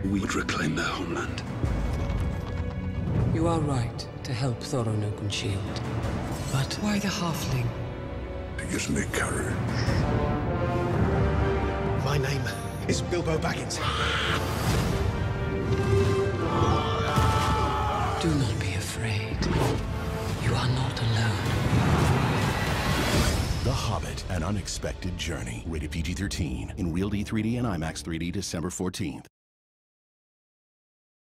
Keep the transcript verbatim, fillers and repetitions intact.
we would reclaim their homeland. You are right to help Thorin Oakenshield. But why the halfling? It gives me courage. My name is Bilbo Baggins. Do not be afraid. You are not alone. The Hobbit, An Unexpected Journey. Rated P G thirteen. In Real D three D and IMAX three D December fourteenth.